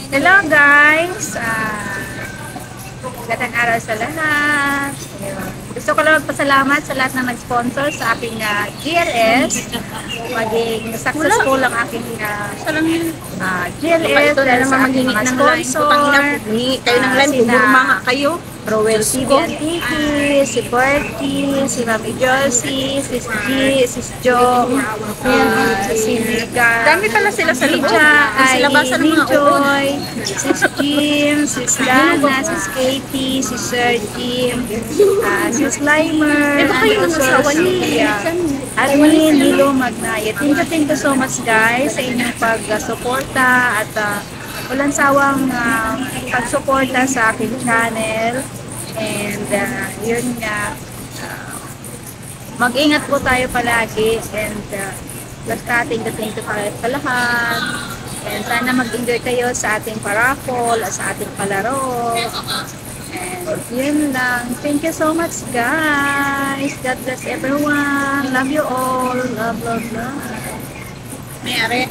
Hello guys! Magandang araw sa lahat. Gusto ko lang magpasalamat sa lahat na nag-sponsor sa aking GLS. Maging successful ang aking GLS dahil sa aking mga sponsor. Kayo ng line, pumurma nga kayo. Rowell TV Antiki, si Bertie, si Mami Josie, si G, si Jo, si Mika. Dami pala sila sa loob. Ay, ni Joy, si Jim, si Dana, si Katie, si Sir Jim, si Slimer, Admin, Nilo Magnaya. Thank you so much guys sa inyong pag-suporta at walang sawang pagsuporta sa aking channel. And yun nga, mag-ingat po tayo palagi and basta thank you sa lahat. And sana mag-enjoy kayo sa ating paraffol at sa ating palaro. And yun lang. Thank you so much guys. God bless everyone. Love you all. Love, love, love. Mayari.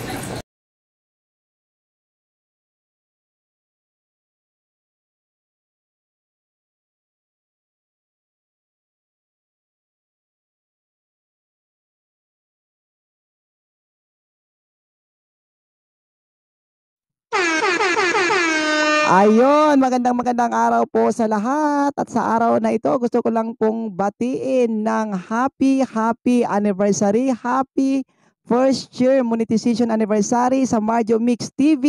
Ayun, magandang araw po sa lahat. At sa araw na ito, gusto ko lang pong batiin ng happy anniversary, happy first year monetization anniversary sa Marjo Mix TV.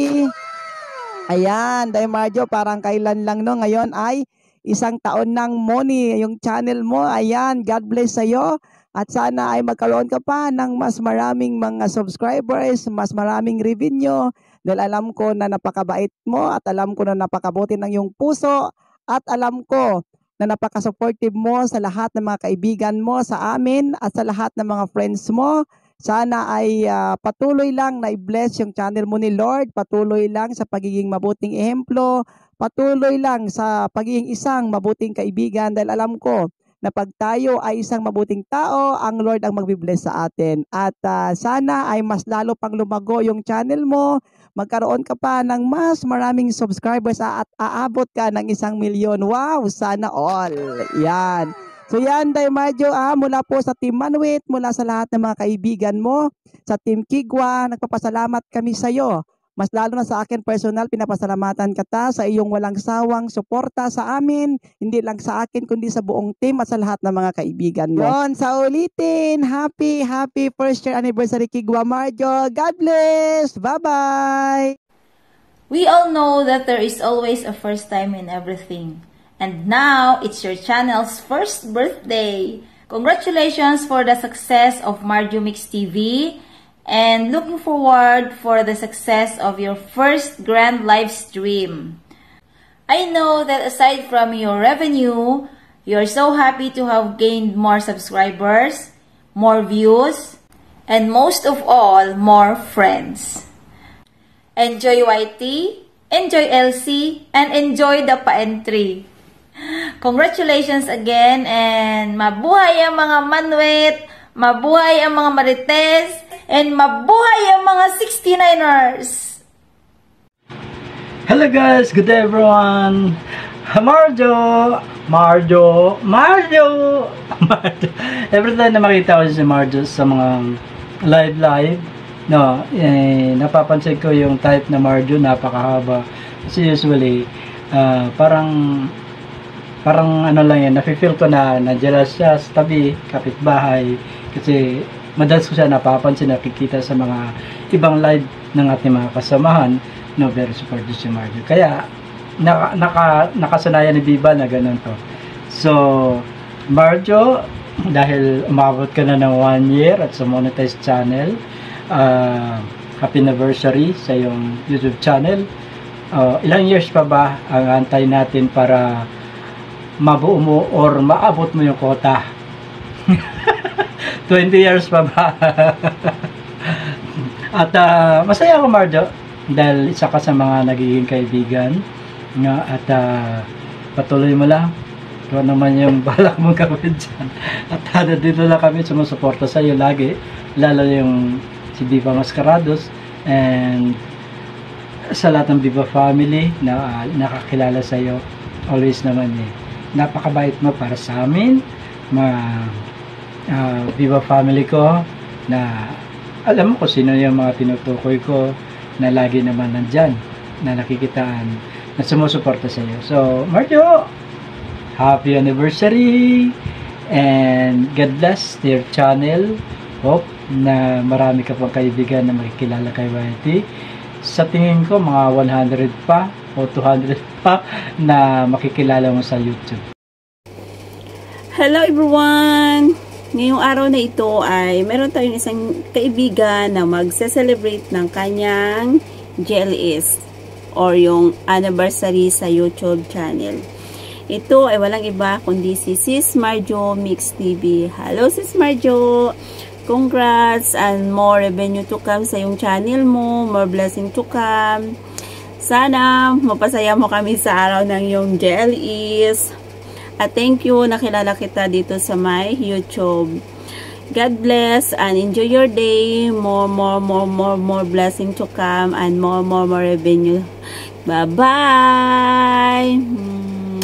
Ayan, dahil Marjo, parang kailan lang no, ngayon ay 1 taon ng money yung channel mo. Ayan, God bless sa'yo. At sana ay magkaroon ka pa ng mas maraming mga subscribers, mas maraming revenue. Dahil alam ko na napakabait mo at alam ko na napakabuti ng iyong puso at alam ko na napaka-supportive mo sa lahat ng mga kaibigan mo sa amin at sa lahat ng mga friends mo. Sana ay patuloy lang na i-bless yung channel mo ni Lord, patuloy lang sa pagiging mabuting ehemplo, patuloy lang sa pagiging isang mabuting kaibigan dahil alam ko na pag tayo ay isang mabuting tao, ang Lord ang magbibless sa atin. At sana ay mas lalo pang lumago yung channel mo, magkaroon ka pa ng mas maraming subscribers at aabot ka ng 1 milyon. Wow, sana all. Yan. So yan, Day Marjo, mula po sa Team Manwit, mula sa lahat ng mga kaibigan mo, sa Team Kigwa, nagpapasalamat kami sa iyo. Mas lalo na sa akin personal, pinapasalamatan kita sa iyong walang sawang suporta sa amin, hindi lang sa akin kundi sa buong team at sa lahat ng mga kaibigan mo. Yon, sa ulitin, happy first year anniversary Kigwa Marjo. God bless! Bye-bye! We all know that there is always a first time in everything. And now, it's your channel's first birthday. Congratulations for the success of Marjo Mix TV. And looking forward for the success of your first grand live stream. I know that aside from your revenue, you're so happy to have gained more subscribers, more views, and most of all, more friends. Enjoy YT, enjoy LC, and enjoy the pa-entry. Congratulations again and mabuhay ang mga Manwit, mabuhay ang mga Marites, and mabuhay ang mga 69ers! Hello guys, good day everyone! Marjo! Every time na makita ko si Marjo sa mga live, no, napapansin ko yung type na Marjo, napakahaba. Kasi usually, parang ano lang yan, nafe-feel ko na nandiyan siya sa tabi, kapitbahay, kasi madalas ko siya napapansin, nakikita sa mga ibang live ng ating mga kasamahan, no, very supportive si Marjo. Kaya, nakasanayan ni Biba na ganun to. So, Marjo, dahil umabot ka na ng 1 year at sa monetized channel, happy anniversary sa iyong YouTube channel. Ilang years pa ba ang antay natin para mabuo mo or maabot mo yung quota? 20 years pa ba? At masaya ako, Marjo, dahil isa ka sa mga nagiging kaibigan nga, at patuloy mo lang kung naman yung balak mong gawin dyan. At dito lang kami sumusuporta sa iyo lagi, lalo yung si Diva Mascarados, and sa lahat ng Viva family na nakakilala sa iyo, always naman napakabait mo para sa amin, Viva family ko, na alam mo kung sino yung mga tinutukoy ko na lagi naman nandyan, na nakikitaan, na sumusuporta sa iyo. So, Marjo, happy anniversary and God bless your channel. Hope na marami ka pang kaibigan na makikilala kay YT. Sa tingin ko, mga 100 pa o 200 pa na makikilala mo sa YouTube. Hello everyone! Ngayong araw na ito ay meron tayong isang kaibigan na magse-celebrate ng kanyang GLS or yung anniversary sa YouTube channel. Ito ay walang iba kundi si Sis Marjo Mix TV. Hello Sis Marjo! Congrats and more revenue to come sa yung channel mo. More blessing to come. Sana mapasaya mo kami sa araw ng yung GLS. At thank you, nakilala kita dito sa my YouTube. God bless and enjoy your day. More blessing to come and more revenue. Bye-bye!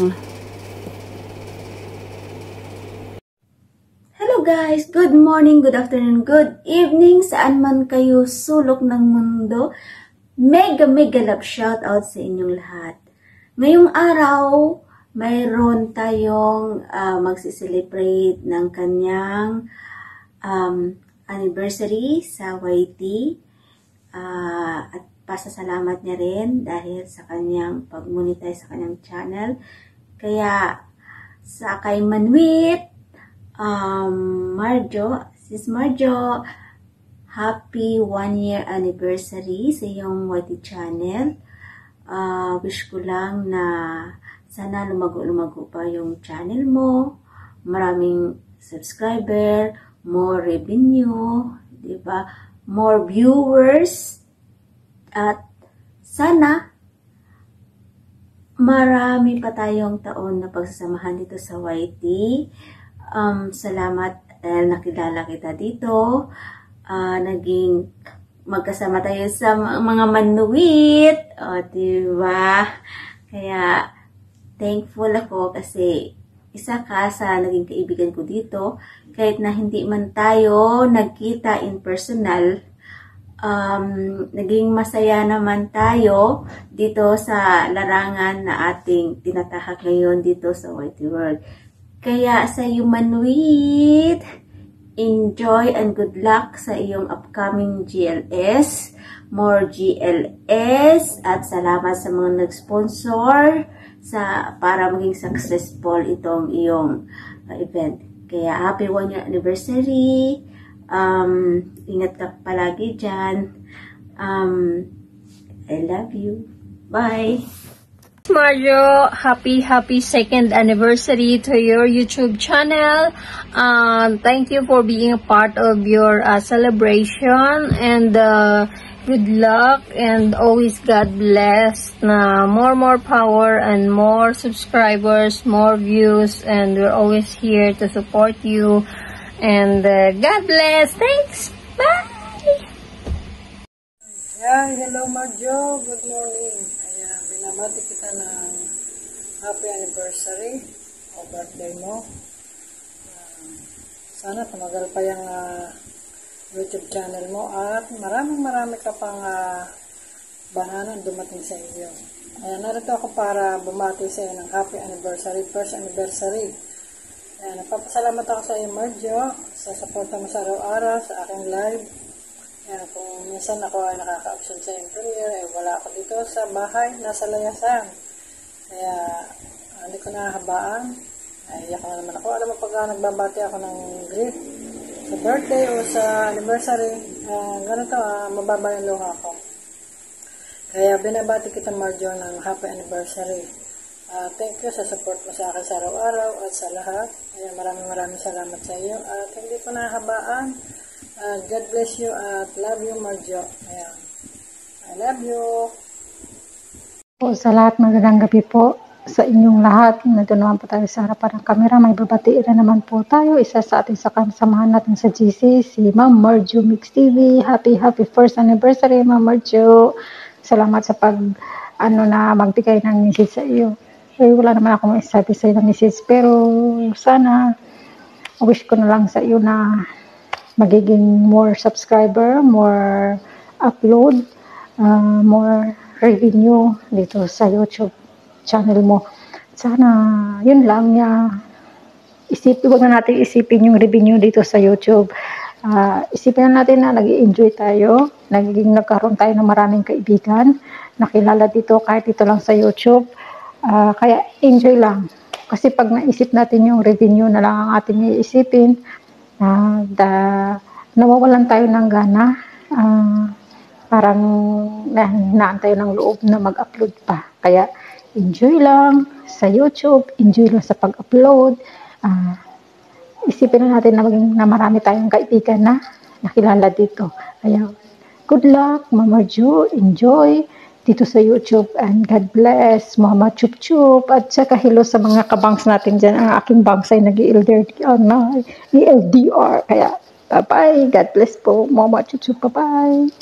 Hello guys! Good morning, good afternoon, good evening. Saan man kayo sulok ng mundo. Mega love shoutout sa inyong lahat. Ngayong araw, mayroon tayong magsiselebrate ng kanyang anniversary sa YT. At pasasalamat niya rin dahil sa kanyang pag-monetize sa kanyang channel. Kaya sa kay Manwit, Marjo, Sis Marjo, happy 1-year anniversary sa iyong YT channel. Wish ko lang na sana lumago pa yung channel mo. Maraming subscriber, more revenue, diba? More viewers. At sana marami pa tayong taon na pagsasamahan dito sa YT. Salamat dahil nakilala kita dito. Naging magkasama tayo sa mga manuwit. O, diba? Kaya, thankful ako kasi isa ka sa naging kaibigan ko dito. Kahit na hindi man tayo nagkita in personal, naging masaya naman tayo dito sa larangan na ating tinatahak ngayon dito sa YT World. Kaya sa iyo Manwit, enjoy and good luck sa iyong upcoming GLS, more GLS, at salamat sa mga nag-sponsor para maging successful itong iyong event. Kaya happy 1-year anniversary, ingat ka palagi dyan, I love you, bye! Marjo, happy second anniversary to your YouTube channel. Thank you for being a part of your celebration, and good luck and always God bless. More power and more subscribers, more views, and we're always here to support you. And God bless. Thanks. Bye. Hello Marjo, good morning. Binabati kita ng happy anniversary o birthday mo. Sana tumagal pa yung YouTube channel mo at marami ka pang bahanan dumating sa iyo. Narito ako para bumati sa iyo ng happy anniversary, first anniversary. Napapasalamat ako sa iyo Marjo sa suporta mo sa araw-araw sa aking live. Kung minsan ako ay nakaka-absent sa premiere, wala ako dito sa bahay, nasa layasan. Kaya, hindi ko nahahabaan. Iyak na naman ako. Alam mo, pag nagbabati ako ng grief sa birthday o sa anniversary, ganito, mababa yung luha ko. Kaya, binabati kita, Marjo, ng happy anniversary. Thank you sa support mo sa akin sa araw-araw at sa lahat. Kaya, maraming salamat sa iyo. At hindi ko nahahabaan. God bless you at love you, Marjo. Ayan. I love you. Po, sa lahat, magandang gabi po sa inyong lahat. Nandito naman po tayo sa harapan ng kamera. May babatiin na naman po tayo. Isa sa ating samahan natin sa GC, si Ma'am Marjo Mix TV. Happy first anniversary, Ma'am Marjo. Salamat sa na magbigay ng message sa iyo. Wala naman ako maisabi sa iyo na message, pero sana wish ko na lang sa iyo na magiging more subscriber, more upload, more revenue dito sa YouTube channel mo. Sana yun lang huwag na natin isipin yung revenue dito sa YouTube. Isipin na natin na nag-i-enjoy tayo, nagkaroon tayo ng maraming kaibigan, nakilala dito kahit dito lang sa YouTube. Kaya enjoy lang. Kasi pag naisip natin yung revenue na lang ang ating iisipin, nawawalan tayo ng gana. Parang nahinaan tayo ng loob na mag-upload pa. Kaya enjoy lang sa YouTube, enjoy lang sa pag-upload. Isipin na natin na marami tayong kaibigan na nakilala dito. Kaya good luck, Mama Ju, enjoy dito sa YouTube, and God bless, Mama Chup Chup, at saka hello sa mga kabangs natin dyan. Ang aking bangs ay nag-ELDR, kaya bye-bye, God bless po, Mama Chup Chup, bye-bye.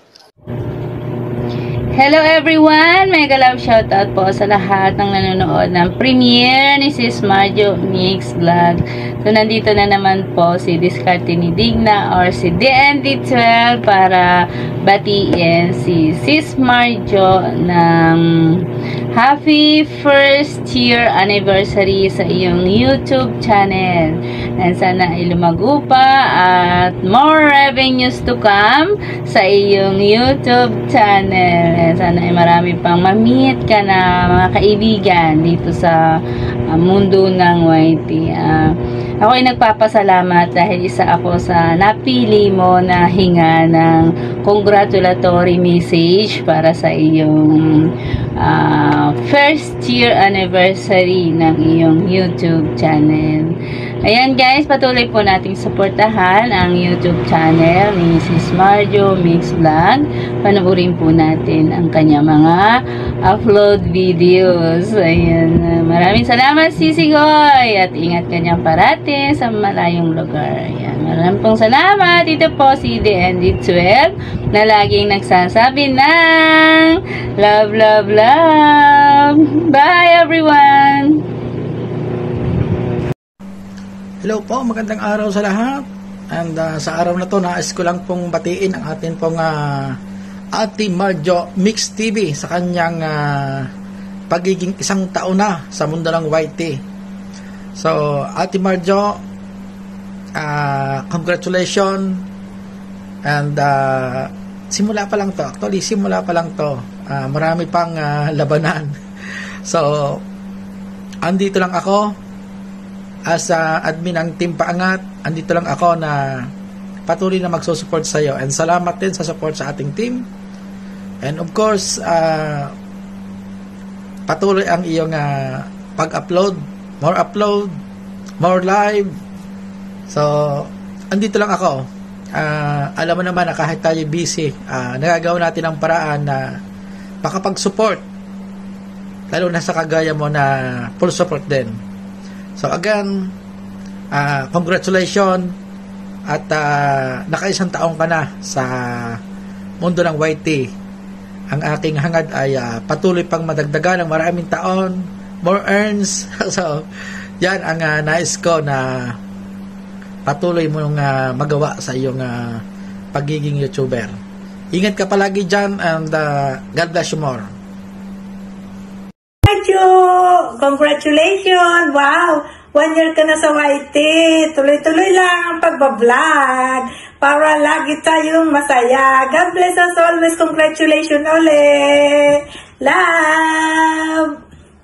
Hello everyone! Mega love shoutout po sa lahat ng nanonood ng premiere ni Sis Marjo Mix Vlog. So, nandito na naman po si Diskarte ni Digna or si DND12 para batiin si Sis Marjo ng happy first year anniversary sa iyong YouTube channel. And sana ay lumago pa at more revenues to come sa iyong YouTube channel. And sana ay marami pang ma-meet ka na mga kaibigan dito sa mundo ng YT. Ako ay nagpapasalamat dahil isa ako sa napili mo na hinga ng congratulatory message para sa iyong first year anniversary ng iyong YouTube channel. Ayan guys, patuloy po nating suportahan ang YouTube channel ni Sis Marjo Mix Vlog. Panoorin po natin ang kanya mga upload videos. Ayan, maraming salamat Sisi Goy at ingat kanyang parating sa malayong lugar. Ayan, maraming pong salamat. Ito po si DND12 na laging nagsasabi ng love, love, love. Bye everyone! Hello po, magandang araw sa lahat. And sa araw na to, nais ko lang pong batiin ang atin pong Ate Marjo Mix TV sa kanyang pagiging 1 taon na sa mundo ng YT. So, Ate Marjo, congratulations. And simula pa lang to. Actually, simula pa lang to. Marami pang labanan. So, andito lang ako as admin ng Team Paangat. Andito lang ako na patuloy na magsusupport sa iyo, and salamat din sa support sa ating team. And of course, patuloy ang iyong pag-upload, more live. So, andito lang ako. Alam mo naman na kahit tayo busy, nagagawa natin ang paraan na makapag-support, lalo na sa kagaya mo na full support din. So again, congratulations at naka-1 taon ka na sa mundo ng YT. Ang aking hangad ay patuloy pang madagdagan ng maraming taon, more earns. So, yan ang nais ko na patuloy mong magawa sa iyong pagiging YouTuber. Ingat ka palagi dyan, and God bless you more. Congratulations! Wow! 1 year ka na sa YT. Tuloy-tuloy lang ang pagbablog para lagi tayong masaya. God bless us always. Congratulations ulit! Love!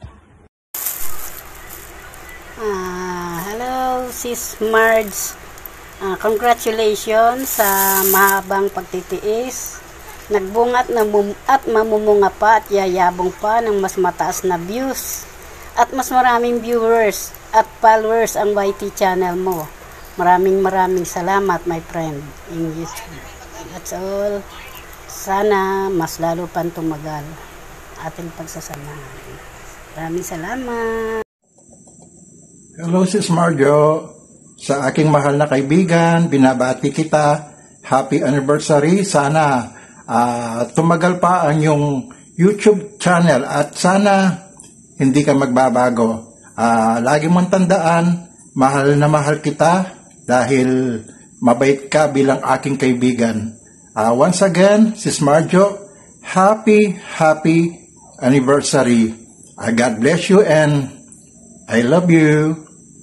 Hello, Sis Marge. Congratulations sa mahabang pagtitiis. Nagbungat at mamumunga pa at yayabong pa ng mas mataas na views at mas maraming viewers at followers ang YT channel mo. Maraming salamat, my friend, in YouTube. That's all. Sana mas lalo pang tumagal ating pagsasamahan. Maraming salamat. Hello, Sis Marjo. Sa aking mahal na kaibigan, binabati kita. Happy anniversary. Sana tumagal pa ang yung YouTube channel at sana hindi ka magbabago. Lagi mong tandaan, mahal na mahal kita dahil mabait ka bilang aking kaibigan. Once again, Sis Marjo, happy anniversary. God bless you and I love you.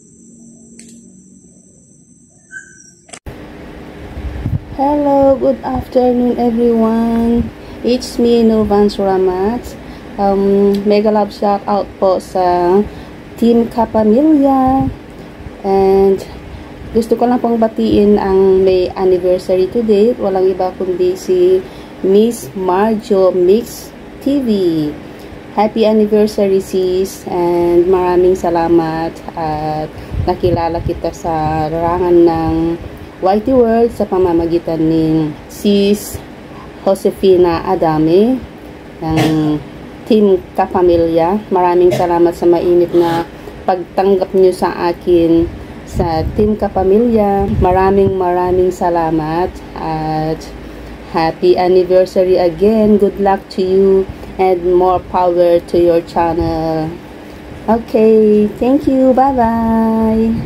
Hello, good afternoon everyone. It's me, Nurvan Suramat. Mega love shout out po sa Team Kapamilya. And gusto ko lang pong batiin ang may anniversary today. Walang iba kundi si Miss Marjo Mix TV. Happy anniversary sis, and maraming salamat at nakilala kita sa larangan ng YT World sa pamamagitan ni sis Josefina Adame ng Team Kapamilya. Maraming salamat sa mainit na pagtanggap nyo sa akin sa Team Kapamilya. Maraming salamat at happy anniversary again. Good luck to you and more power to your channel. Okay, thank you. Bye-bye.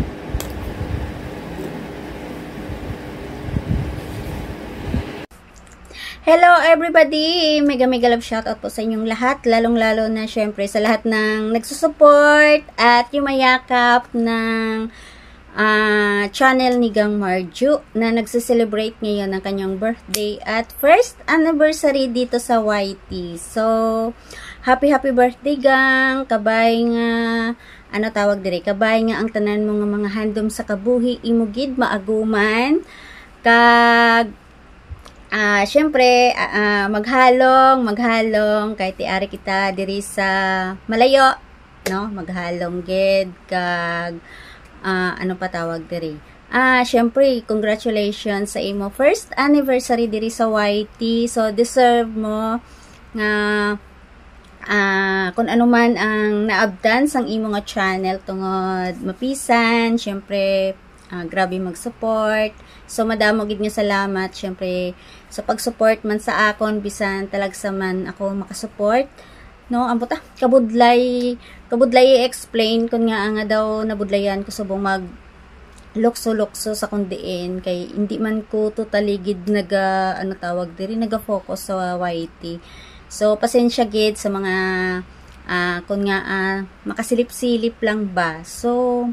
Hello everybody! Mega love shoutout po sa inyong lahat, lalong-lalo na syempre sa lahat ng nagsusupport at yumayakap ng channel ni Gang Marjo na nagsiselebrate ngayon ng kanyang birthday at first anniversary dito sa YT. So, happy birthday Gang! Kabay nga, ano tawag dire? Kabay nga ang tanan mo nga mga handom sa kabuhi, imugid, maaguman, kag syempre, maghalong, kahit tiari kita diri sa malayo, no? Maghalong gid, kag, ano pa tawag diri? Syempre, congratulations sa imo first anniversary diri sa YT. So, deserve mo nga, kung ano man ang naabdan sang imo nga channel tungod mapisan, syempre, grabe mag-support. So, madamo gid nga salamat, syempre, sa pag-support man sa akon, bisan talagsa man ako makasupport. No, ang buta, kabudlay i-explain kun nga daw nabudlayan ko subong mag lukso sa kundiin kay hindi man ko totally gid ano tawag diri naga-focus sa YT. So pasensya gid sa mga kun nga makasilip-silip lang ba. So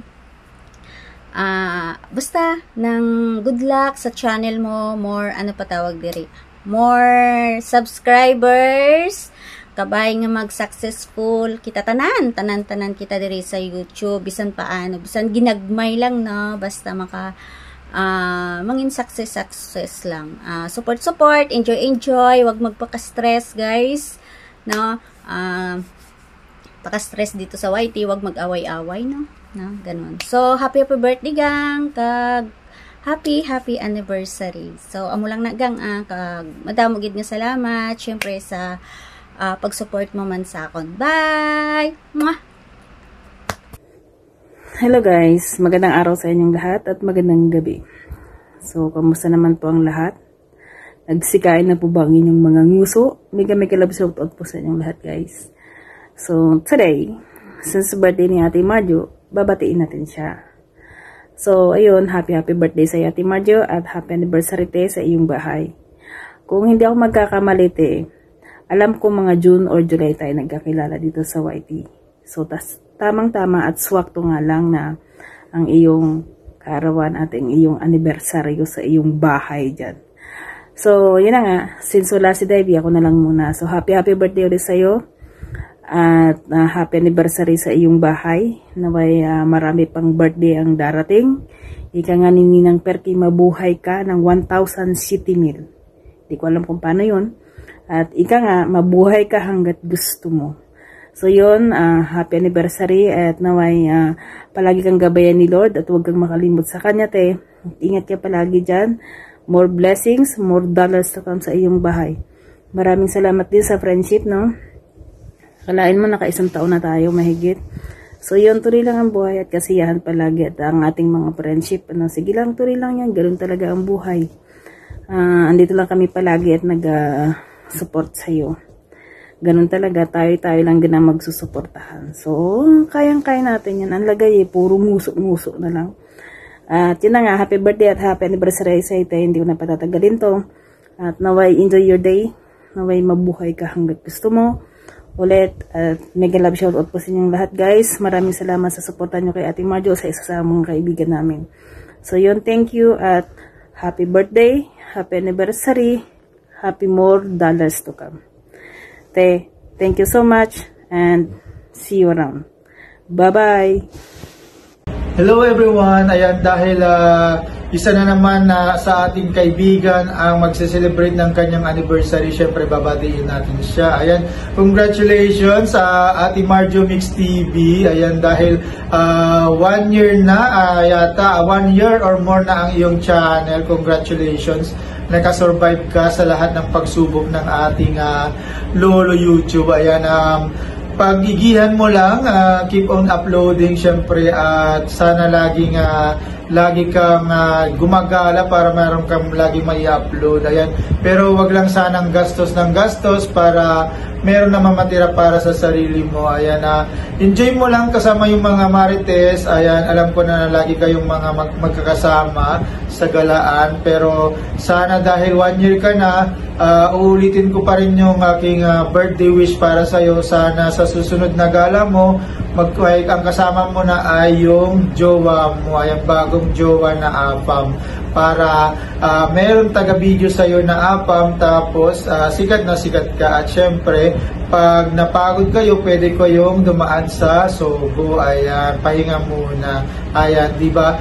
basta ng good luck sa channel mo, more ano pa tawag diri, more subscribers, kabay nga mag-successful kita tanan kita diri sa YouTube, bisan paano, bisan ginagmay lang, no, basta maka mangin success lang. Support, enjoy, wag magpaka-stress guys, no, paka-stress dito sa YT, wag mag-away-away, no, ganun. So happy birthday Gang, kag happy anniversary. So amo lang na Gang, kag madamo gid nga salamat syempre sa pag-support mo man sa akon. Bye! Mwah! Hello guys, magandang araw sa inyong lahat at magandang gabi. So, kamusta naman po ang lahat? Nagsikain na po ba ang inyong mga nguso? Mega love shoutout po sa inyong lahat guys. So, today, since birthday ni Ate Marjo, babatiin natin siya. So, ayun, happy birthday sa Ate Marjo at happy anniversary sa iyong bahay. Kung hindi ako magkakamali alam ko mga June or July tayo nagkakilala dito sa YT. So, tamang-tama at swakto nga lang na ang iyong kaarawan at ang iyong anniversary sa iyong bahay dyan. So, yun na nga. Since wala si Davey, ako na lang muna. So, happy birthday ulit sa'yo. At happy anniversary sa iyong bahay. Naway marami pang birthday ang darating. Ika nga ni Ninang Perky, mabuhay ka ng 1,000 city meal. Hindi ko alam kung paano yun. At ika nga, mabuhay ka hanggat gusto mo. So yun, happy anniversary at naway palagi kang gabayan ni Lord at huwag kang makalimot sa Kanya Ingat ka palagi dyan. More blessings, more dollars to come sa iyong bahay. Maraming salamat din sa friendship, no? Kalain mo, naka-1 taon na tayo, mahigit. So yun, tuloy lang ang buhay at kasiyahan palagi at ang ating mga friendship. Sige lang, tuloy lang yan. Ganun talaga ang buhay. Andito lang kami palagi at nag-support sa'yo. Ganun talaga, tayo lang din ang magsusuportahan. So, kayang-kaya natin yan. Ang lagay puro musok-musok na lang. At yun na nga, happy birthday at happy anniversary sa ito. Hindi ko na patatagalin to. At naway enjoy your day. Naway mabuhay ka hanggat gusto mo. Ulit, at mega love shoutout po sa inyong lahat, guys. Maraming salamat sa suporta nyo kay Ate Marjo sa isa sa mga kaibigan namin. So yun, thank you at happy birthday, happy anniversary, happy more dollars to come. Thank you so much and see you around. Bye-bye! Hello everyone! Ayan, dahil isa na naman sa ating kaibigan ang magse-celebrate ng kanyang anniversary, syempre babadiin natin siya. Ayan, congratulations sa Ate Marjo Mix TV. Ayan, dahil 1 year na, yata 1 year or more na ang iyong channel. Congratulations! Nakasurvive ka sa lahat ng pagsubok ng ating Lolo YouTube. Ayan, pagigihan mo lang, keep on uploading syempre, at sana lagi kang gumagala para meron kang lagi may upload. Ayan, pero wag lang sanang gastos ng gastos para meron naman matira para sa sarili mo. Ayan, enjoy mo lang kasama yung mga marites. Ayan, alam ko na lagi kayong mga magkakasama sa galaan, pero sana dahil 1 year ka na, uulitin ko pa rin yung aking birthday wish para sa'yo. Sana sa susunod na gala mo, ang kasama mo na ay yung jowa mo, ay ang bagong jowa na Apam, para meron taga-video sa'yo na Apam, tapos sikat na sikat ka. At syempre, pag napagod kayo, pwede kayong dumaan sa Sogo. Ayan, pahinga muna. Ayan, diba?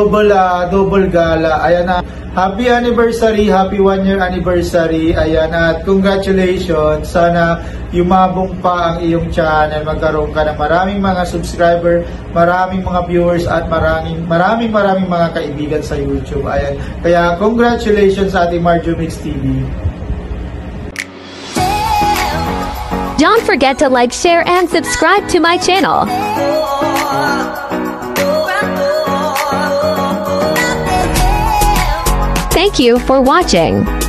Double gala. Ayan, happy anniversary, happy 1 year anniversary. Ayan, at congratulations. Sana yumabong pa ang iyong channel, magkaroon ka ng maraming mga subscriber, maraming mga viewers, at maraming mga kaibigan sa YouTube. Ayan, kaya congratulations sa ating Marjo Mix TV. Don't forget to like, share, and subscribe to my channel. Thank you for watching.